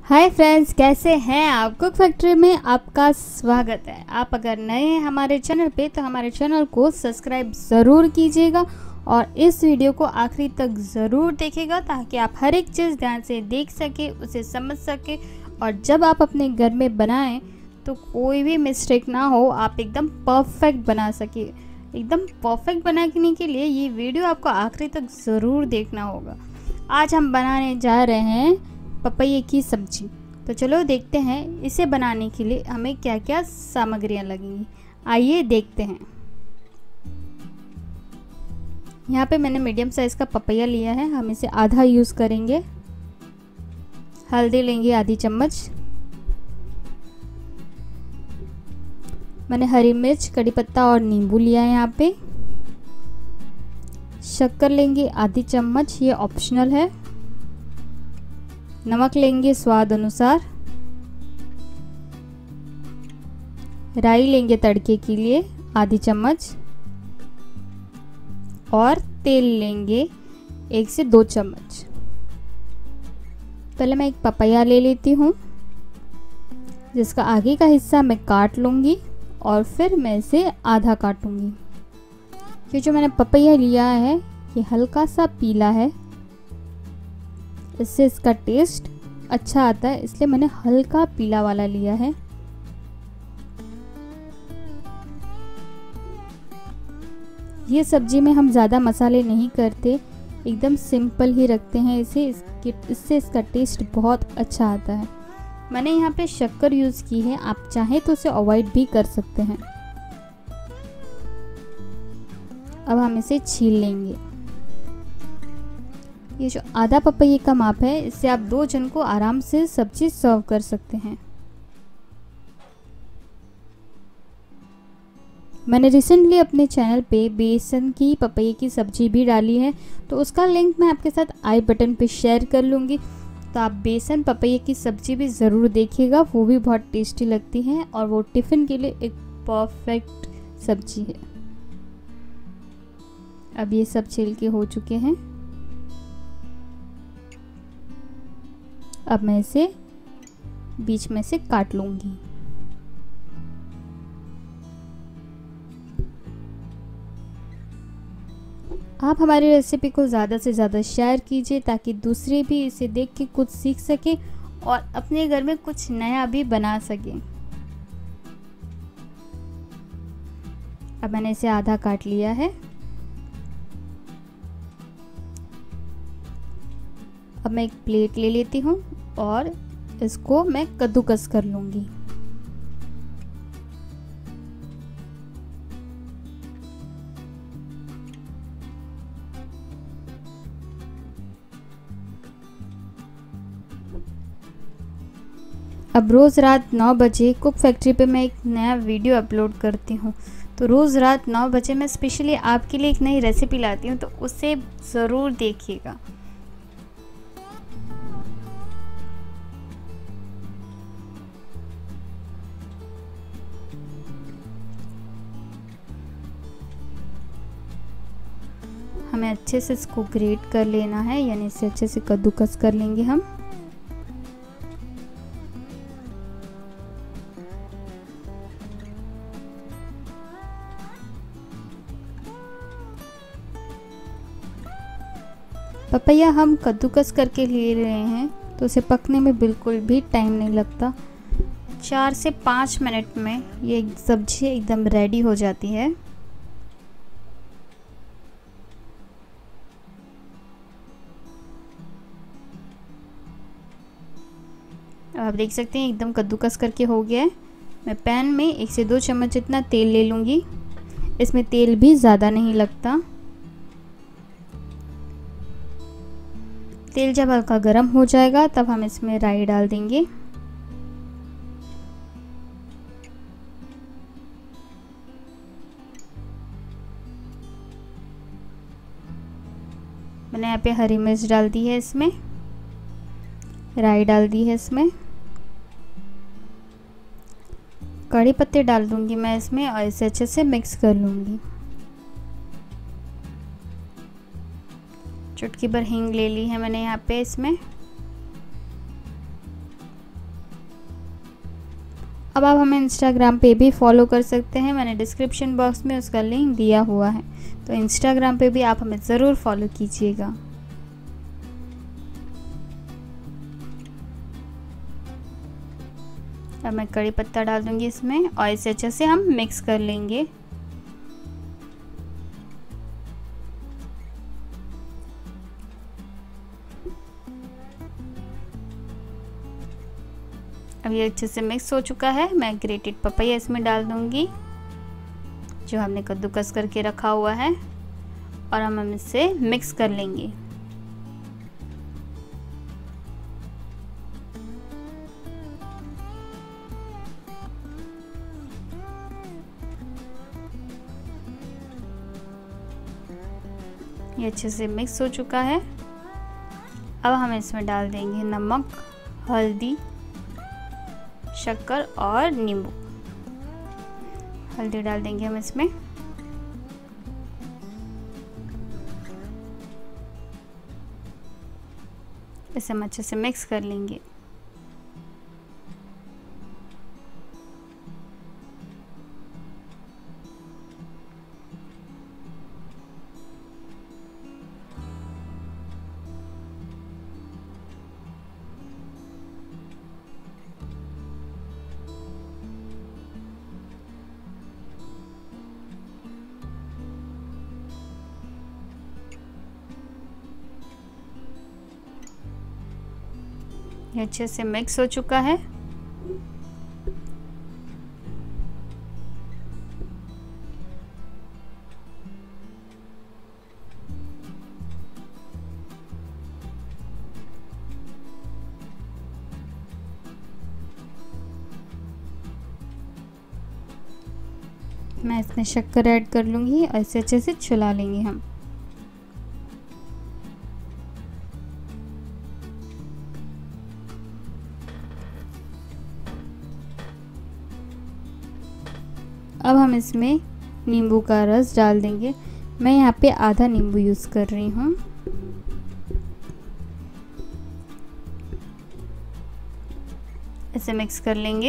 Hi friends, कैसे हैं आप। कुक फैक्ट्री में आपका स्वागत है। आप अगर नए हैं हमारे चैनल पे तो हमारे चैनल को सब्सक्राइब ज़रूर कीजिएगा और इस वीडियो को आखिरी तक ज़रूर देखिएगा ताकि आप हर एक चीज़ ध्यान से देख सके, उसे समझ सके और जब आप अपने घर में बनाएं तो कोई भी मिस्टेक ना हो, आप एकदम परफेक्ट बना सके। एकदम परफेक्ट बनाने के लिए ये वीडियो आपको आखिरी तक ज़रूर देखना होगा। आज हम बनाने जा रहे हैं पपैये की सब्जी। तो चलो देखते हैं इसे बनाने के लिए हमें क्या क्या सामग्रियां लगेंगी। आइए देखते हैं। यहाँ पे मैंने मीडियम साइज़ का पपैया लिया है, हम इसे आधा यूज़ करेंगे। हल्दी लेंगे आधी चम्मच। मैंने हरी मिर्च, कड़ी पत्ता और नींबू लिया है। यहाँ पे शक्कर लेंगे आधी चम्मच, ये ऑप्शनल है। नमक लेंगे स्वाद अनुसार। राई लेंगे तड़के के लिए आधी चम्मच और तेल लेंगे 1 से 2 चम्मच। पहले मैं एक पपैया ले लेती हूँ, जिसका आगे का हिस्सा मैं काट लूँगी और फिर मैं इसे आधा काटूँगी। ये जो मैंने पपैया लिया है ये हल्का सा पीला है, इससे इसका टेस्ट अच्छा आता है, इसलिए मैंने हल्का पीला वाला लिया है। ये सब्जी में हम ज़्यादा मसाले नहीं करते, एकदम सिंपल ही रखते हैं इसे। इससे इसका टेस्ट बहुत अच्छा आता है। मैंने यहाँ पे शक्कर यूज़ की है, आप चाहें तो उसे अवॉइड भी कर सकते हैं। अब हम इसे छील लेंगे। ये जो आधा पपैये का माप है, इससे आप 2 जन को आराम से सब्जी सर्व कर सकते हैं। मैंने रिसेंटली अपने चैनल पे बेसन की पपैये की सब्जी भी डाली है, तो उसका लिंक मैं आपके साथ आई बटन पे शेयर कर लूँगी। तो आप बेसन पपैये की सब्जी भी ज़रूर देखिएगा, वो भी बहुत टेस्टी लगती है और वो टिफ़िन के लिए एक परफेक्ट सब्जी है। अब ये सब छील के हो चुके हैं। अब मैं इसे बीच में से काट लूँगी। आप हमारी रेसिपी को ज़्यादा से ज़्यादा शेयर कीजिए ताकि दूसरे भी इसे देख के कुछ सीख सके और अपने घर में कुछ नया भी बना सके। अब मैंने इसे आधा काट लिया है। अब मैं एक प्लेट ले लेती हूँ और इसको मैं कद्दूकस कर लूँगी। अब रोज़ रात 9 बजे कुक फैक्ट्री पे मैं एक नया वीडियो अपलोड करती हूँ, तो रोज़ रात 9 बजे मैं स्पेशली आपके लिए एक नई रेसिपी लाती हूँ, तो उसे ज़रूर देखिएगा। हमें अच्छे से इसको ग्रेट कर लेना है, यानी इसे अच्छे से कद्दूकस कर लेंगे हम। पपैया हम कद्दूकस करके ले रहे हैं तो उसे पकने में बिल्कुल भी टाइम नहीं लगता। 4 से 5 मिनट में ये सब्जी एकदम रेडी हो जाती है। आप देख सकते हैं एकदम कद्दूकस करके हो गया है। मैं पैन में 1 से 2 चम्मच जितना तेल ले लूँगी। इसमें तेल भी ज़्यादा नहीं लगता। तेल जब हल्का गर्म हो जाएगा तब हम इसमें राई डाल देंगे। मैंने यहाँ पे हरी मिर्च डाल दी है, इसमें राई डाल दी है, इसमें कड़ी पत्ते डाल दूंगी मैं इसमें और इसे अच्छे से मिक्स कर लूँगी। चुटकी भर हींग ले ली है मैंने यहाँ पे इसमें। अब आप हमें इंस्टाग्राम पे भी फॉलो कर सकते हैं, मैंने डिस्क्रिप्शन बॉक्स में उसका लिंक दिया हुआ है, तो इंस्टाग्राम पे भी आप हमें ज़रूर फॉलो कीजिएगा। अब मैं कड़ी पत्ता डाल दूंगी इसमें और इसे अच्छे से हम मिक्स कर लेंगे। अब ये अच्छे से मिक्स हो चुका है। मैं ग्रेटेड पपैया इसमें डाल दूंगी जो हमने कद्दूकस करके रखा हुआ है और हम इसे मिक्स कर लेंगे। ये अच्छे से मिक्स हो चुका है। अब हम इसमें डाल देंगे नमक, हल्दी, शक्कर और नींबू। हल्दी डाल देंगे हम इसमें। इसे हम अच्छे से मिक्स कर लेंगे। ये अच्छे से मिक्स हो चुका है। मैं इसमें शक्कर ऐड कर लूँगी और इसे अच्छे से चला लेंगे हम। अब हम इसमें नींबू का रस डाल देंगे। मैं यहाँ पे आधा नींबू यूज़ कर रही हूँ। इसे मिक्स कर लेंगे।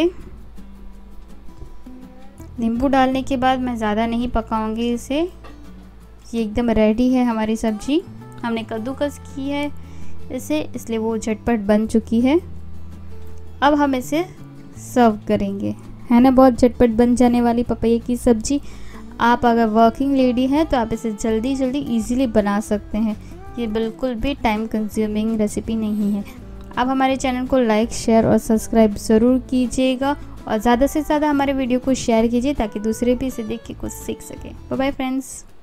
नींबू डालने के बाद मैं ज़्यादा नहीं पकाऊंगी इसे। ये एकदम रेडी है हमारी सब्जी। हमने कद्दूकस की है इसे, इसलिए वो झटपट बन चुकी है। अब हम इसे सर्व करेंगे, है ना। बहुत झटपट बन जाने वाली पपैये की सब्जी। आप अगर वर्किंग लेडी हैं तो आप इसे जल्दी इजीली बना सकते हैं। ये बिल्कुल भी टाइम कंज्यूमिंग रेसिपी नहीं है। आप हमारे चैनल को लाइक, शेयर और सब्सक्राइब ज़रूर कीजिएगा और ज़्यादा से ज़्यादा हमारे वीडियो को शेयर कीजिए ताकि दूसरे भी इसे देख के कुछ सीख सकें। Bye bye friends.